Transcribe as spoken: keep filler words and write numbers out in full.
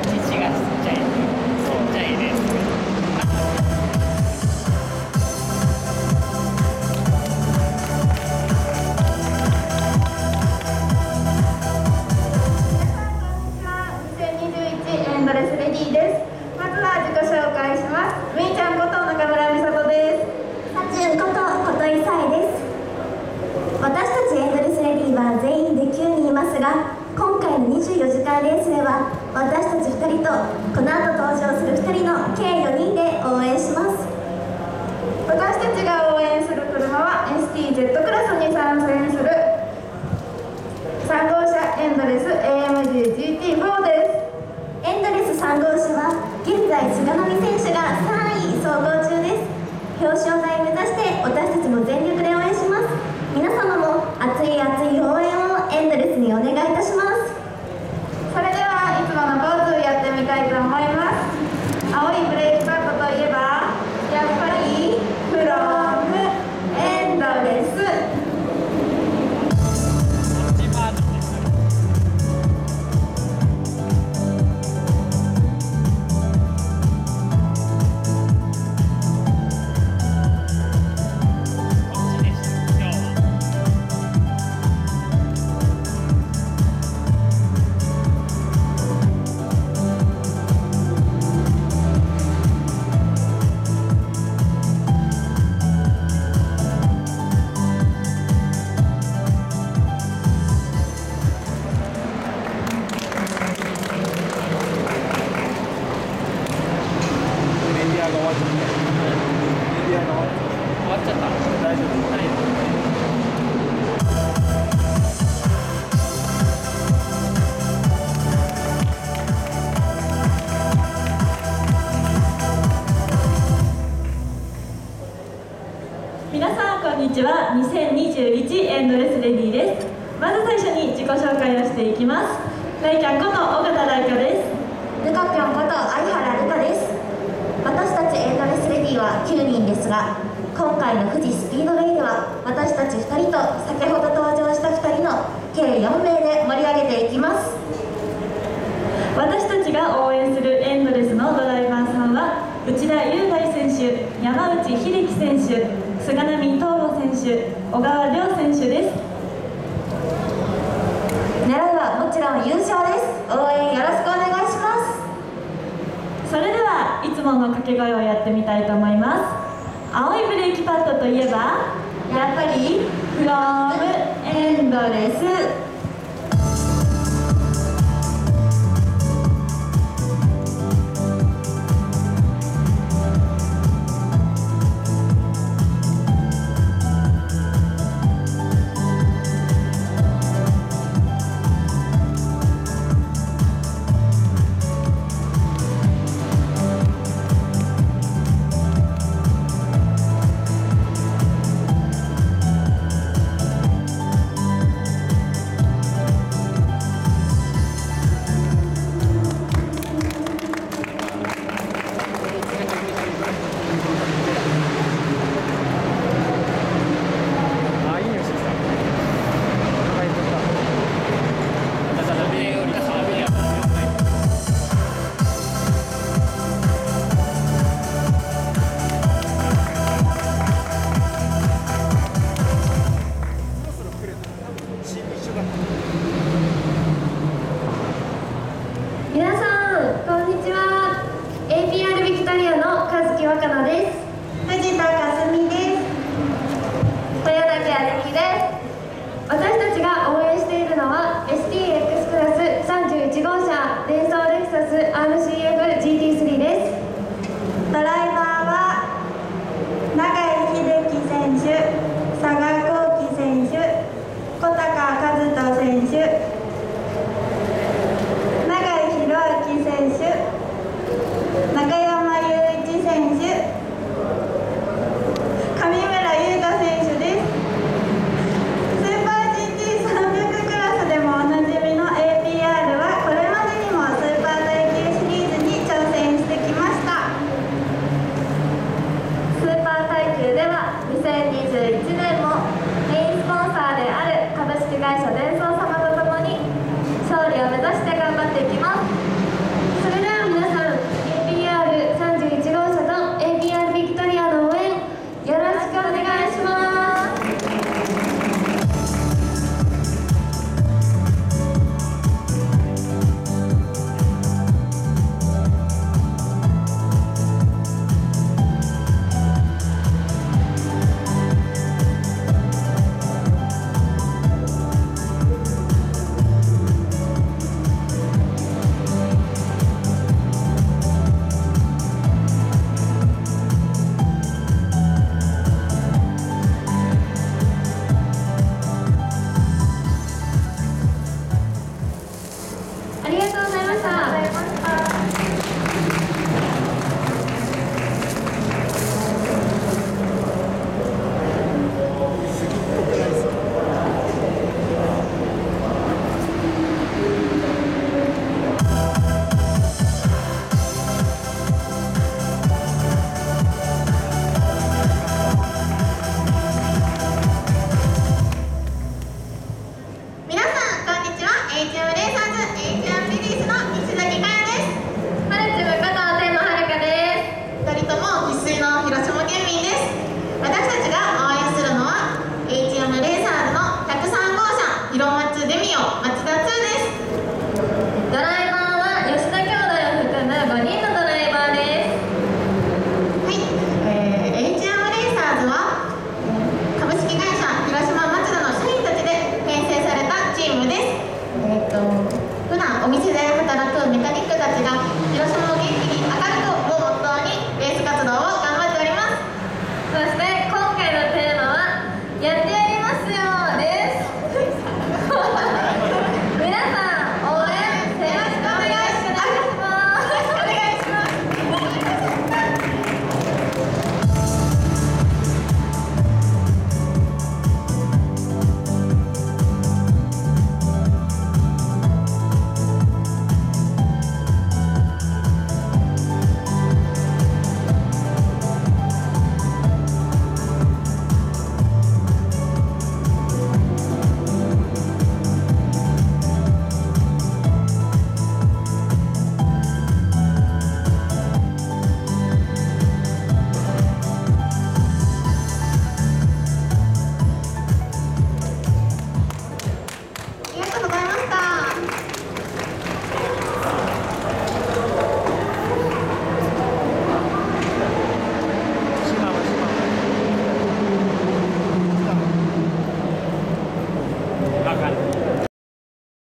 ちがちっちゃいちっちゃいレース。 エンドレスレディーです。まずは自己紹介します。みーちゃんこと中村美里です。 さちゅんこと琴井さえです。私たちエンドレスレディーは全員できゅうにんいますが、今回のにじゅうよじかんレースでは私たちふたりとこの後登場するふたりの計よにんで応援します。 私たちが応援する車は エスティーゼット クラスに参戦するさん号車エンドレス エーエムジージーティーフォー です。 エンドレスさん号車は現在菅波選手がさんい走行中です。表彰台目指して私たちも全力で応援します。皆様も熱い熱い応援をエンドレスにお願いいたします。 それではいつものポーズをやってみたいと思います。青いブレーキパッドといえばやっぱりフロムエンドレス。 終わっちゃった。大丈夫。はい。 皆さんこんにちは。にせんにじゅういちエンドレスレディーです。まず最初に自己紹介をしていきます。ライキャンこと尾形ライカです。 ルカピョンこと相原ルカです。私たちエンドレスレディはきゅうにんですが、今回の富士スピードウェイでは私たちふたりと先ほど登場したふたりの計よんめいで盛り上げていきます。 私たちが応援するエンドレスのドライバーさんは内田雄大選手、山内秀樹選手、菅波東吾選手、小川亮選手です。 狙いはもちろん優勝です。応援よろしくお願いします。 それではいつもの掛け声をやってみたいと思います。青いブレーキパッドといえばやっぱりフロムエンドレス。